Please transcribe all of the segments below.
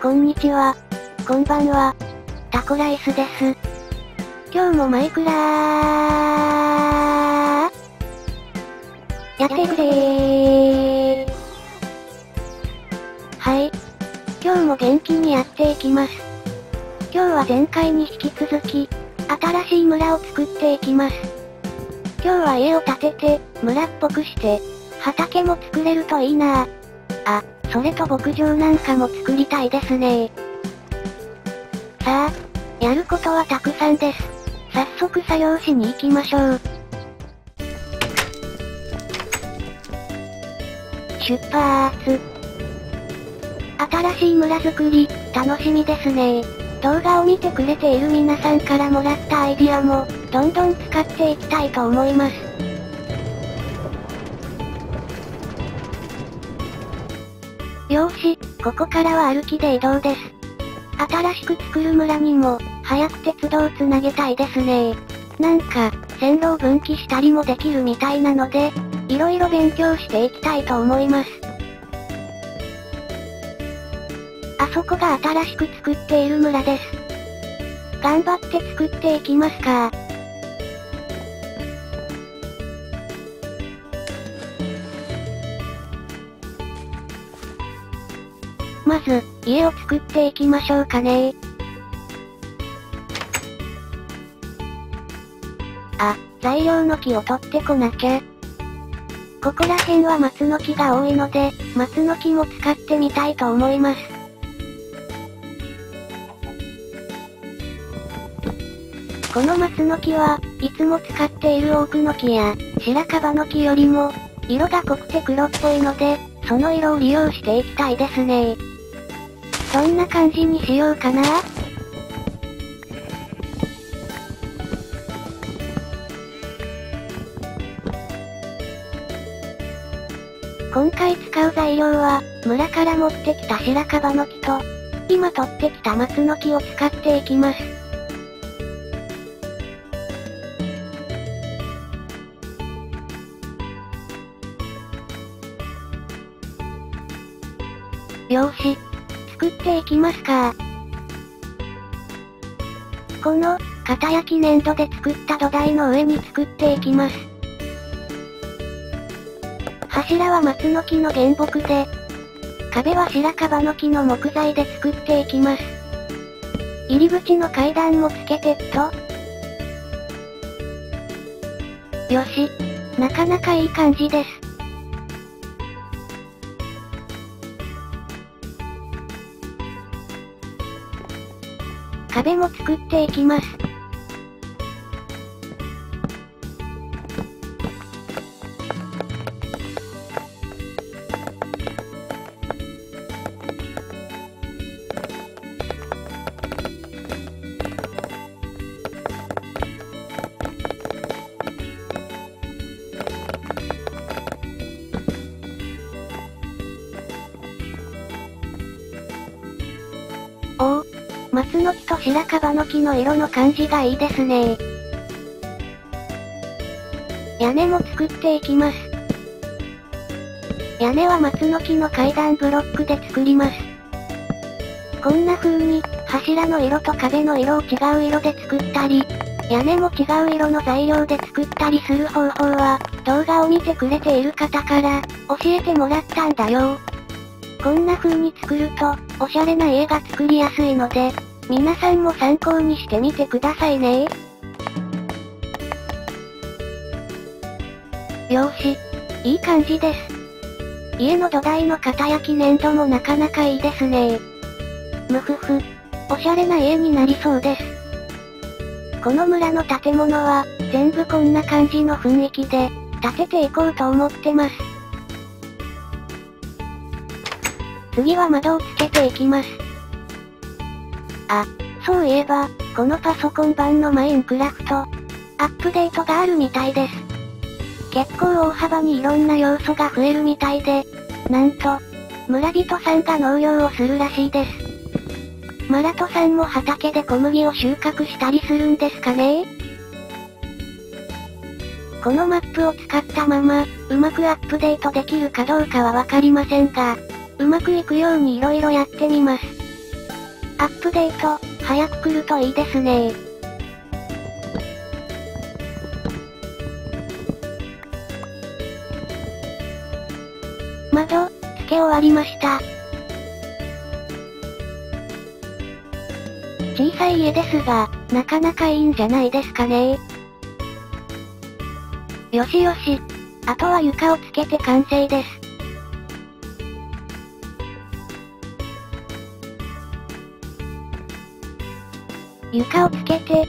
こんにちは。こんばんは。タコライスです。今日もマイクラやってくれー。はい。今日も元気にやっていきます。今日は前回に引き続き、新しい村を作っていきます。今日は家を建てて、村っぽくして、畑も作れるといいなぁ。あ、それと牧場なんかも作りたいですね。さあ、やることはたくさんです。早速作業しに行きましょう。出発。新しい村づくり、楽しみですね。動画を見てくれている皆さんからもらったアイディアも、どんどん使っていきたいと思います。よーし、ここからは歩きで移動です。新しく作る村にも、早く鉄道をつなげたいですね。なんか、線路を分岐したりもできるみたいなので、いろいろ勉強していきたいと思います。あそこが新しく作っている村です。頑張って作っていきますか。まず、家を作っていきましょうかね。あ、材料の木を取ってこなきゃ。ここら辺は松の木が多いので、松の木も使ってみたいと思います。この松の木はいつも使っているオークの木や白樺の木よりも色が濃くて黒っぽいので、その色を利用していきたいですね。どんな感じにしようかな。今回使う材料は、村から持ってきた白樺の木と、今取ってきた松の木を使っていきます。よーし、作っていきますか。この、型焼き粘土で作った土台の上に作っていきます。柱は松の木の原木で、壁は白樺の木の木材で作っていきます。入り口の階段もつけてっと。よし、なかなかいい感じです。壁も作っていきます。おお、松の木と白樺の木の色の感じがいいですね。屋根も作っていきます。屋根は松の木の階段ブロックで作ります。こんな風に、柱の色と壁の色を違う色で作ったり、屋根も違う色の材料で作ったりする方法は、動画を見てくれている方から、教えてもらったんだよ。こんな風に作ると、おしゃれな家が作りやすいので、皆さんも参考にしてみてくださいね。よーし、いい感じです。家の土台の型焼き粘土もなかなかいいですね。むふふ、おしゃれな家になりそうです。この村の建物は、全部こんな感じの雰囲気で、建てていこうと思ってます。次は窓をつけていきます。あ、そういえば、このパソコン版のマインクラフト、アップデートがあるみたいです。結構大幅にいろんな要素が増えるみたいで、なんと、村人さんが農業をするらしいです。マラトさんも畑で小麦を収穫したりするんですかね。このマップを使ったまま、うまくアップデートできるかどうかはわかりませんが、うまくいくように色々やってみます。 アップデート、早く来るといいですね。窓、付け終わりました。小さい家ですが、なかなかいいんじゃないですかね。よしよし。あとは床をつけて完成です。床をつけて、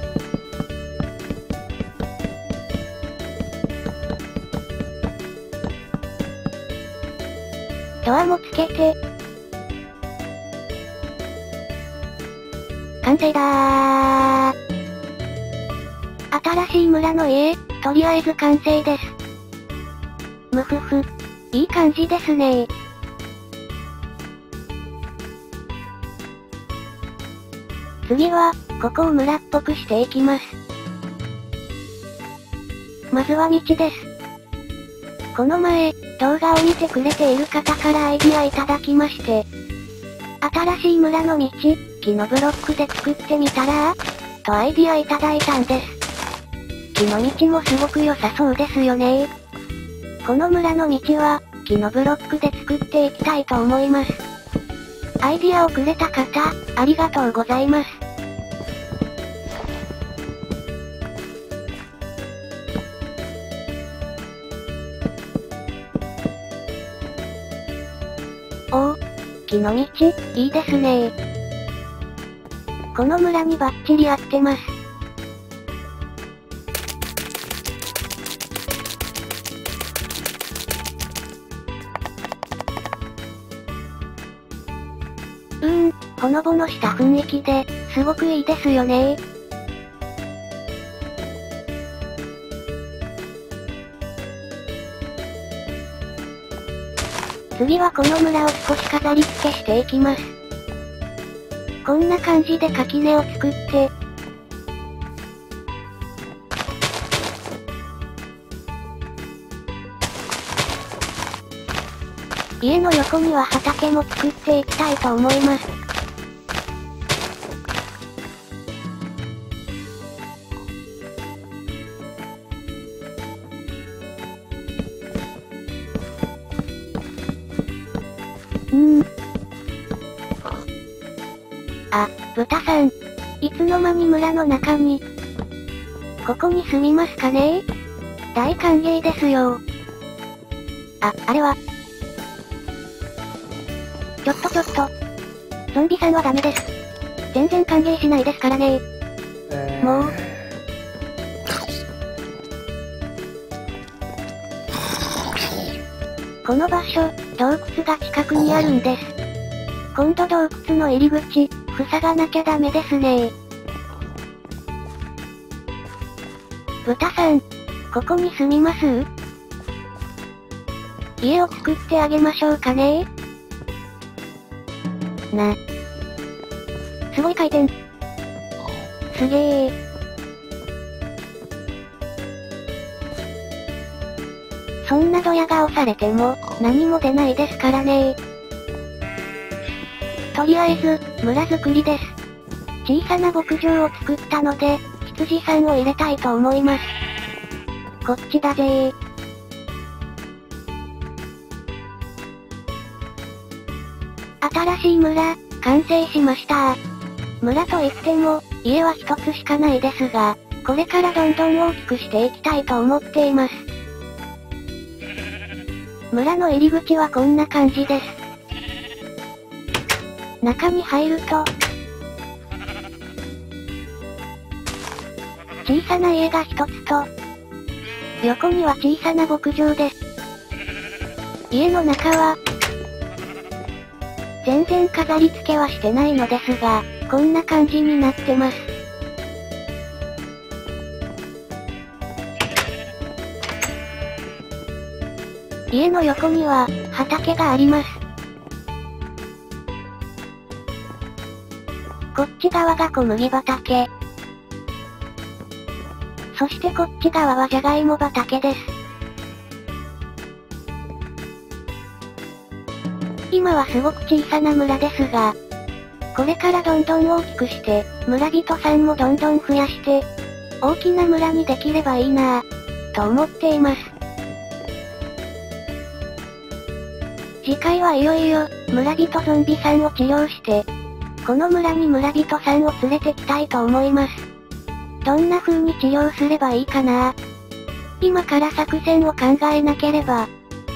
ドアもつけて、完成だー。新しい村の家、とりあえず完成です。むふふ。いい感じですね。次は、ここを村っぽくしていきます。まずは道です。この前、動画を見てくれている方からアイディアいただきまして、新しい村の道、木のブロックで作ってみたらとアイディアいただいたんです。木の道もすごく良さそうですよね。この村の道は、木のブロックで作っていきたいと思います。アイディアをくれた方、ありがとうございます。おお、木の道、いいですね。この村にバッチリ合ってます。ほのぼのした雰囲気で、すごくいいですよね。次はこの村を少し飾り付けしていきます。こんな感じで垣根を作って、家の横には畑も作っていきたいと思います。あ、豚さん。いつの間に村の中に。ここに住みますかね？大歓迎ですよ。あ、あれは。ちょっと。ゾンビさんはダメです。全然歓迎しないですからね。もう。この場所、洞窟が近くにあるんです。今度洞窟の入り口、塞がなきゃダメですね。豚さん、ここに住みます？家を作ってあげましょうかね。すごい回転。すげー。そんなドヤ顔されても、何も出ないですからね。とりあえず、村づくりです。小さな牧場を作ったので、羊さんを入れたいと思います。こっちだぜー。新しい村、完成しました。村といっても、家は一つしかないですが、これからどんどん大きくしていきたいと思っています。村の入り口はこんな感じです。中に入ると、小さな家が一つと、横には小さな牧場です。家の中は、全然飾り付けはしてないのですが、こんな感じになってます。家の横には、畑があります。こっち側が小麦畑。そしてこっち側はじゃがいも畑です。今はすごく小さな村ですが、 これからどんどん大きくして、村人さんもどんどん増やして、大きな村にできればいいなぁ、と思っています。次回はいよいよ、村人ゾンビさんを治療して、この村に村人さんを連れてきたいと思います。どんな風に治療すればいいかなぁ。今から作戦を考えなければ。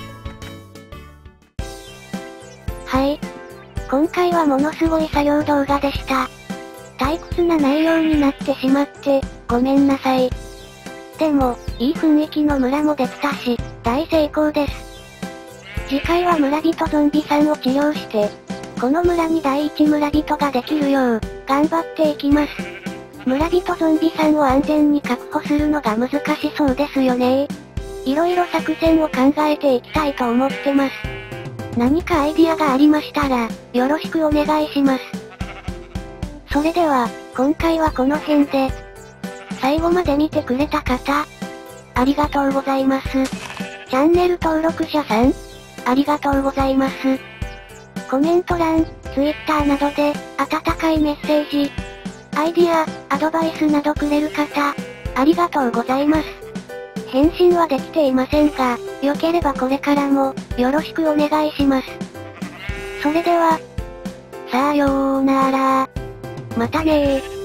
はい。今回はものすごい作業動画でした。退屈な内容になってしまって、ごめんなさい。でも、いい雰囲気の村もできたし、大成功です。次回は村人ゾンビさんを治療して、この村に第一村人ができるよう、頑張っていきます。村人ゾンビさんを安全に確保するのが難しそうですよね。いろいろ作戦を考えていきたいと思ってます。何かアイディアがありましたら、よろしくお願いします。それでは、今回はこの辺で。最後まで見てくれた方、ありがとうございます。チャンネル登録者さん、ありがとうございます。コメント欄、Twitter などで、温かいメッセージ、アイディア、アドバイスなどくれる方、ありがとうございます。返信はできていませんが、良ければこれからも、よろしくお願いします。それでは、さようなら。またねー。